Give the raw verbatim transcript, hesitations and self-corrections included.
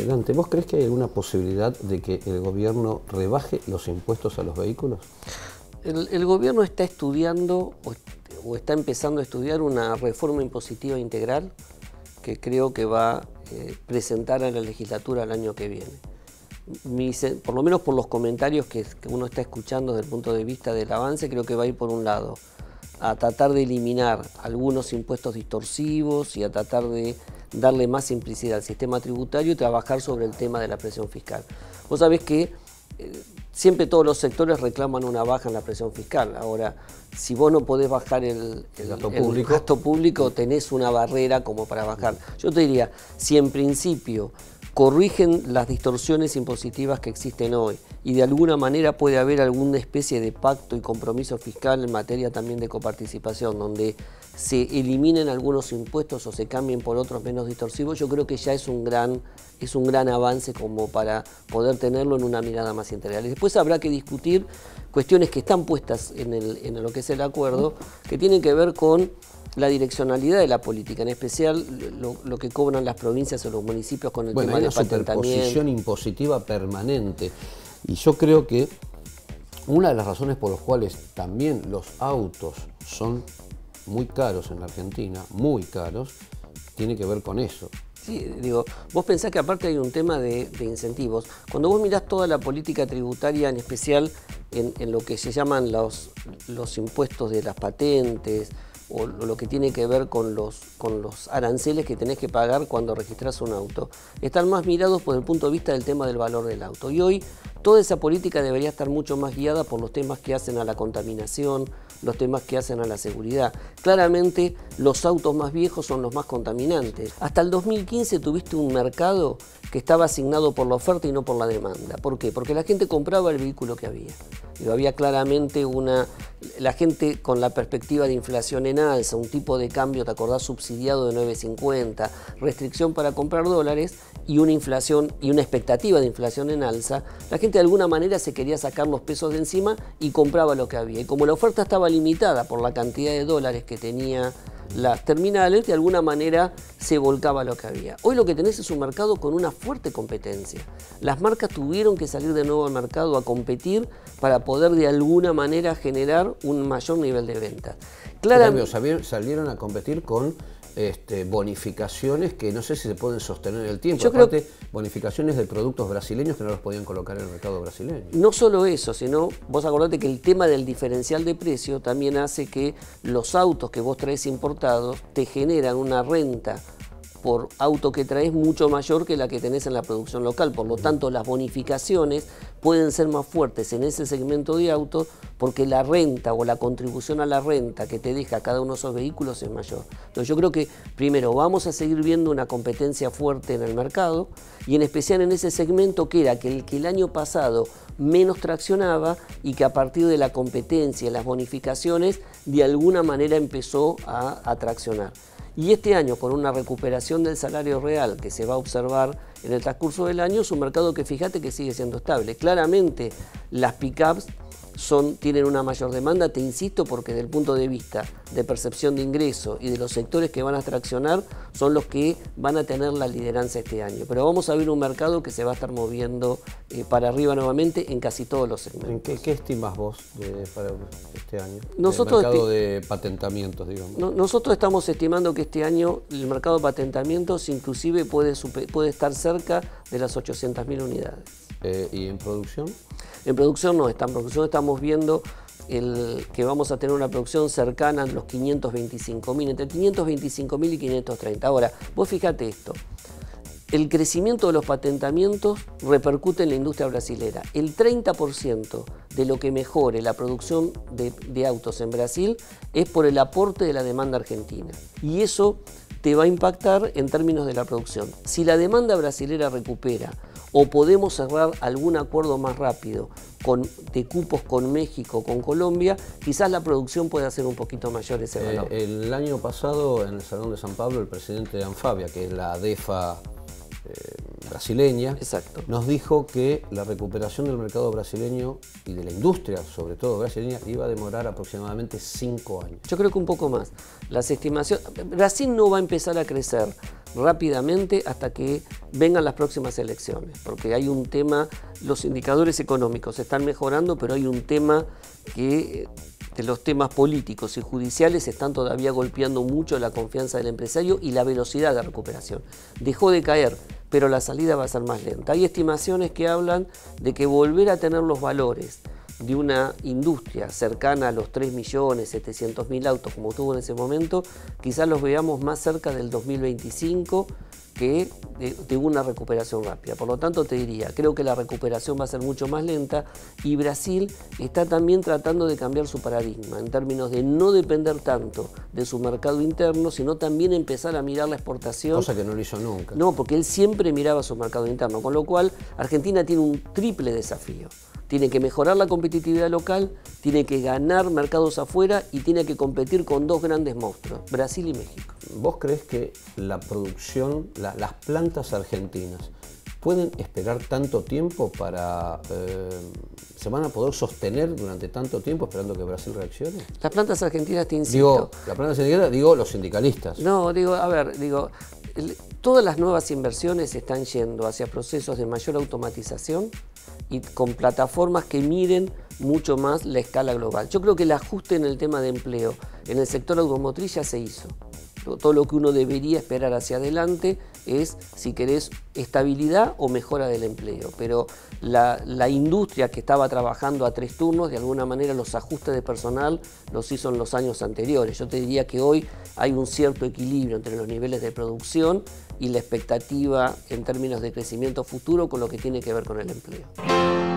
Dante, ¿vos crees que hay alguna posibilidad de que el gobierno rebaje los impuestos a los vehículos? El, el gobierno está estudiando o, o está empezando a estudiar una reforma impositiva integral que creo que va a eh, presentar a la legislatura el año que viene. Mis, por lo menos por los comentarios que, que uno está escuchando desde el punto de vista del avance, creo que va a ir por un lado a tratar de eliminar algunos impuestos distorsivos y a tratar de darle más simplicidad al sistema tributario y trabajar sobre el tema de la presión fiscal. Vos sabés que eh, siempre todos los sectores reclaman una baja en la presión fiscal. Ahora, si vos no podés bajar el, el, gasto, el público. gasto público, tenés una barrera como para bajar. Yo te diría, si en principio corrigen las distorsiones impositivas que existen hoy y de alguna manera puede haber alguna especie de pacto y compromiso fiscal en materia también de coparticipación, donde se eliminen algunos impuestos o se cambien por otros menos distorsivos, yo creo que ya es un gran, es un gran avance como para poder tenerlo en una mirada más integral. Y después habrá que discutir cuestiones que están puestas en, el, en lo que es el acuerdo, que tienen que ver con la direccionalidad de la política, en especial lo, lo que cobran las provincias o los municipios con el bueno, tema hay de una patentamiento. superposición impositiva permanente. Y yo creo que una de las razones por las cuales también los autos son muy caros en la Argentina, muy caros, tiene que ver con eso. Sí, digo, vos pensás que aparte hay un tema de, de incentivos. Cuando vos mirás toda la política tributaria, en especial en, en lo que se llaman los, los impuestos de las patentes, o lo que tiene que ver con los, con los aranceles que tenés que pagar cuando registrás un auto, están más mirados por el punto de vista del tema del valor del auto. Y hoy toda esa política debería estar mucho más guiada por los temas que hacen a la contaminación, los temas que hacen a la seguridad. Claramente los autos más viejos son los más contaminantes. Hasta el dos mil quince tuviste un mercado que estaba asignado por la oferta y no por la demanda. ¿Por qué? Porque la gente compraba el vehículo que había. Y había claramente una... La gente con la perspectiva de inflación en alza, un tipo de cambio, ¿te acordás? Subsidiado de nueve cincuenta, restricción para comprar dólares y una inflación y una expectativa de inflación en alza, la gente de alguna manera se quería sacar los pesos de encima y compraba lo que había. Y como la oferta estaba limitada por la cantidad de dólares que tenía las terminales, de alguna manera se volcaba lo que había. Hoy lo que tenés es un mercado con una fuerte competencia. Las marcas tuvieron que salir de nuevo al mercado a competir para poder de alguna manera generar un mayor nivel de venta. Claramente salieron a competir con este, bonificaciones que no sé si se pueden sostener en el tiempo. Yo Aparte, creo que bonificaciones de productos brasileños que no los podían colocar en el mercado brasileño. No solo eso, sino vos acordate que el tema del diferencial de precio también hace que los autos que vos traes importados te generan una renta por auto que traes mucho mayor que la que tenés en la producción local. Por lo tanto, las bonificaciones pueden ser más fuertes en ese segmento de autos porque la renta o la contribución a la renta que te deja cada uno de esos vehículos es mayor. Entonces yo creo que primero vamos a seguir viendo una competencia fuerte en el mercado y en especial en ese segmento que era que el que el año pasado menos traccionaba y que a partir de la competencia y las bonificaciones de alguna manera empezó a, a traccionar. Y este año, con una recuperación del salario real que se va a observar en el transcurso del año, es un mercado que fíjate que sigue siendo estable. Claramente las pick-ups son, tienen una mayor demanda, te insisto, porque desde el punto de vista de percepción de ingreso y de los sectores que van a traccionar, son los que van a tener la lideranza este año. Pero vamos a ver un mercado que se va a estar moviendo eh, para arriba nuevamente en casi todos los segmentos. ¿En qué, qué estimas vos de, para este año? Nosotros el mercado de patentamientos, digamos. No, nosotros estamos estimando que este año el mercado de patentamientos inclusive puede, super, puede estar cerca de las ochocientas mil unidades. Eh, ¿Y en producción? En producción no, está, en producción estamos viendo el, que vamos a tener una producción cercana a los quinientos veinticinco mil, entre quinientos veinticinco mil y quinientos treinta. Ahora, vos fíjate esto, el crecimiento de los patentamientos repercute en la industria brasilera. El treinta por ciento de lo que mejore la producción de, de autos en Brasil es por el aporte de la demanda argentina. Y eso te va a impactar en términos de la producción. Si la demanda brasilera recupera o podemos cerrar algún acuerdo más rápido con, de cupos con México, con Colombia, quizás la producción pueda ser un poquito mayor ese valor. Eh, el año pasado en el Salón de San Pablo el presidente de ANFAVIA, que es la ADEFA eh, brasileña, Exacto. nos dijo que la recuperación del mercado brasileño y de la industria, sobre todo brasileña, iba a demorar aproximadamente cinco años. Yo creo que un poco más. Las estimaciones, Brasil no va a empezar a crecer rápidamente hasta que vengan las próximas elecciones, porque hay un tema, los indicadores económicos están mejorando, pero hay un tema que de los temas políticos y judiciales están todavía golpeando mucho la confianza del empresario y la velocidad de recuperación. Dejó de caer, pero la salida va a ser más lenta. Hay estimaciones que hablan de que volver a tener los valores de una industria cercana a los tres millones setecientos mil autos como tuvo en ese momento, quizás los veamos más cerca del dos mil veinticinco que de, de una recuperación rápida. Por lo tanto, te diría, creo que la recuperación va a ser mucho más lenta y Brasil está también tratando de cambiar su paradigma en términos de no depender tanto de su mercado interno, sino también empezar a mirar la exportación. Cosa que no lo hizo nunca. No, porque él siempre miraba su mercado interno, con lo cual Argentina tiene un triple desafío. Tiene que mejorar la competitividad local, tiene que ganar mercados afuera y tiene que competir con dos grandes monstruos, Brasil y México. ¿Vos crees que la producción, la, las plantas argentinas, pueden esperar tanto tiempo para... Eh, ¿se van a poder sostener durante tanto tiempo esperando que Brasil reaccione? Las plantas argentinas, te insisto... Digo, la planta argentina, digo los sindicalistas. No, digo, a ver, digo... El, todas las nuevas inversiones están yendo hacia procesos de mayor automatización y con plataformas que miren mucho más la escala global. Yo creo que el ajuste en el tema de empleo en el sector automotriz ya se hizo. Todo lo que uno debería esperar hacia adelante es, si querés, estabilidad o mejora del empleo. Pero la, la industria que estaba trabajando a tres turnos, de alguna manera los ajustes de personal los hizo en los años anteriores. Yo te diría que hoy hay un cierto equilibrio entre los niveles de producción y la expectativa en términos de crecimiento futuro con lo que tiene que ver con el empleo.